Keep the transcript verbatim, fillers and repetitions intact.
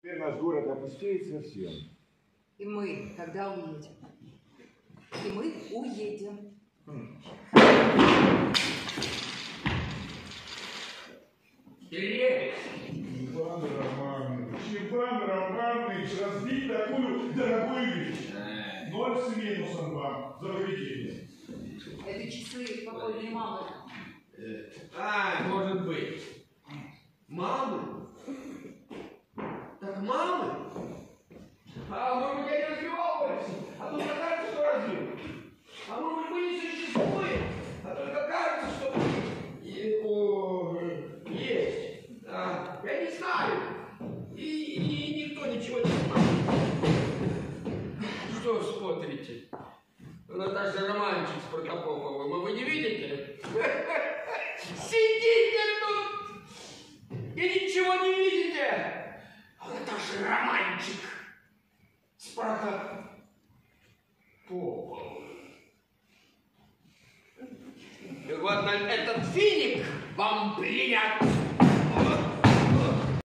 Теперь наш город опустеет совсем. И мы тогда уедем. И мы уедем. Стрелец! Иван Романович, Иван Романович, разбить такую дорогую вещь. Ноль с минусом вам за поведение. Это часы покойной мамы. А, может быть. Мамы? Так мамы? А может быть, я не разбивался? А тут кажется, что разбил. А может быть, мы не существуем? А только кажется, что и, о, есть. А, я не знаю. И, и никто ничего не знает. Что смотрите? Наташа Романчик с Протопоповым. А вы не видите? Сидите тут и ничего не видите. Наташа Романчик с Протоповым. И вот на этот финик вам принят.